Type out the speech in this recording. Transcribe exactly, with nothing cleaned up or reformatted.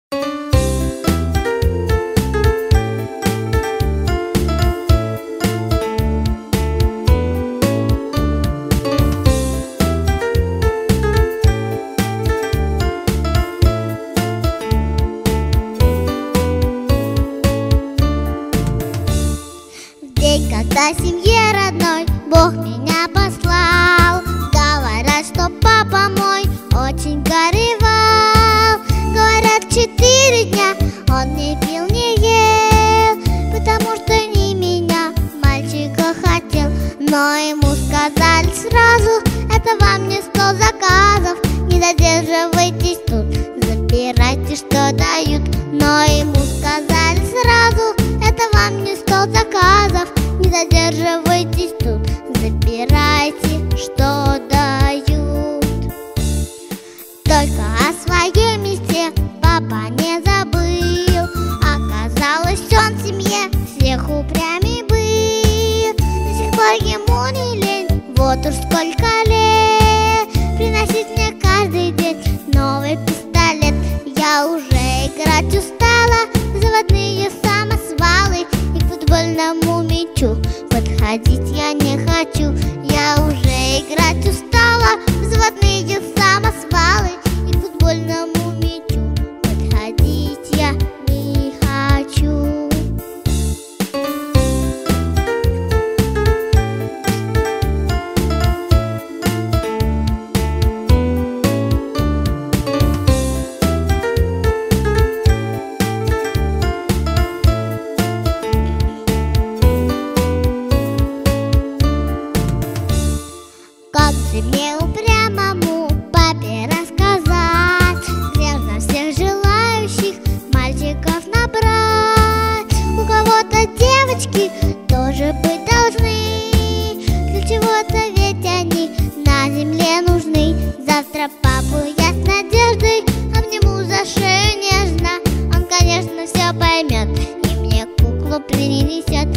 Когда семье родной Бог меня послал, говорят, что папа мой очень горевал. Говорят, четыре дня он не пил, не ел, потому что не меня, мальчика, хотел. Но ему сказали сразу: это вам не сто заказов, не задерживайтесь тут, забирайте, что дают. Но ему сказали сразу: это вам не сто заказов, не задерживайтесь тут, забирайте, что дают. Только о своей мечте папа не забыл. Оказалось, он в семье всех упрямей был. До сих пор ему не лень, вот уж сколько лет, приносить мне каждый день новый пистолет. Я уже играть устала в заводные самосвалы, и к футбольному мячу подходить я не хочу. Я уже играть устала в заводные самосвалы, и к футбольному мячу подходить я не хочу. Как же мне упрямому папе рассказать, где ж на всех желающих мальчиков набрать? У кого-то девочки тоже быть должны, для чего-то ведь они на земле нужны. Завтра папу я с надеждой обниму за шею нежно, он, конечно, все поймет и мне куклу принесет.